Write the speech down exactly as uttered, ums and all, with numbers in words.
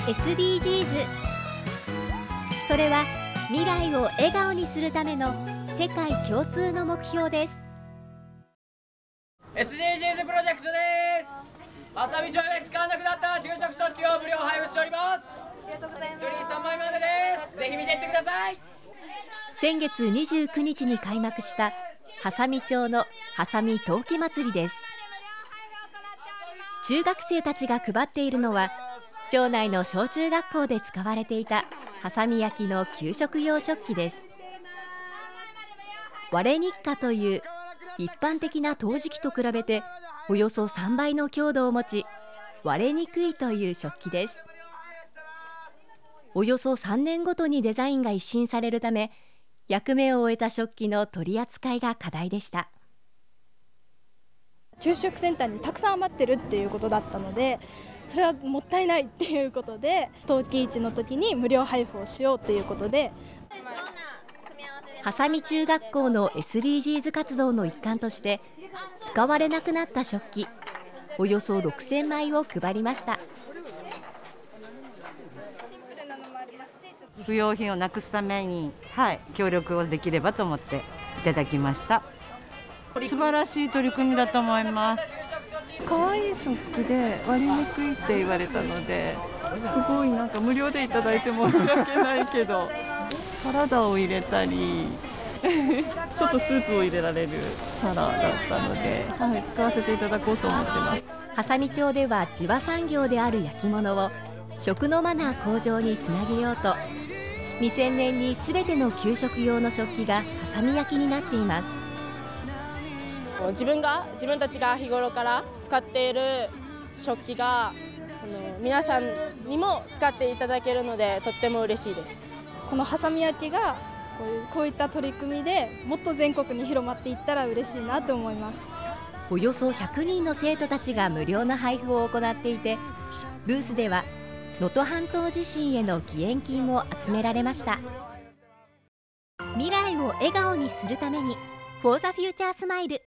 エスディージーズ。それは未来を笑顔にするための世界共通の目標です。 エスディージーズ プロジェクトです。あさみ町で使わなくなった給食食器を無料配布しております。ありがとうございます。一人さんまいまでです。ぜひ見ていってください。 先月にじゅうくにちに開幕した波佐見町の波佐見陶器祭りです。中学生たちが配っているのは町内の小中学校で使われていた波佐見焼きの給食用食器です。割れ日課という一般的な陶磁器と比べておよそさんばいの強度を持ち、割れにくいという食器です。およそさんねんごとにデザインが一新されるため、役目を終えた食器の取り扱いが課題でした。 給食センターにたくさん余ってるっていうことだったので、それはもったいないっていうことで、陶器市の時に無料配布をしようということで、 波佐見中学校の エスディージーズ 活動の一環として使われなくなった食器およそろくせんまいを配りました。 不用品をなくすために、はい、協力をできればと思っていただきました。素晴らしい取り組みだと思います。 可愛い食器で割りにくいって言われたので、すごいなんか無料でいただいて申し訳ないけどサラダを入れたりちょっとスープを入れられる皿だったので、はい、使わせていただこうと思ってます。 波佐見町では地場産業である焼き物を食のマナー向上につなげようとにせんねんにすべての給食用の食器が波佐見焼きになっています。 自分が自分たちが日頃から使っている食器があの皆さんにも使っていただけるのでとっても嬉しいです。 この波佐見焼きがこういう、こういった取り組みでもっと全国に広まっていったら嬉しいなと思います。 およそひゃくにんの生徒たちが無料の配布を行っていて、ブースでは能登半島地震への義援金も集められました。未来を笑顔にするために For the Future Smile